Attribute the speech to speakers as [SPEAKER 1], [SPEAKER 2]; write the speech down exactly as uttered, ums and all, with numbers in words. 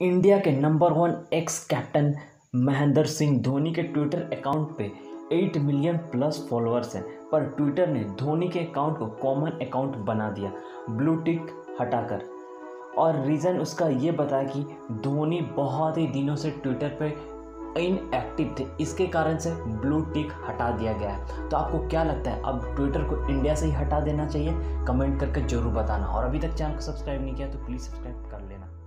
[SPEAKER 1] India के number one ex captain Mahendra Singh Dhoni के Twitter account पे आठ मिलियन प्लस फॉलोअर्स हैं, पर ट्विटर ने धोनी के अकाउंट को कॉमन अकाउंट बना दिया ब्लू टिक हटाकर। और रीज़न उसका ये बताया कि धोनी बहुत ही दिनों से ट्विटर पे इनएक्टिव थे, इसके कारण से ब्लू टिक हटा दिया गया है। तो आपको क्या लगता है, अब ट्विटर को इंडिया से ही हटा देना चाहिए? कमेंट करके ज़रूर बताना। और अभी तक चैनल को सब्सक्राइब नहीं किया तो प्लीज़ सब्सक्राइब कर लेना।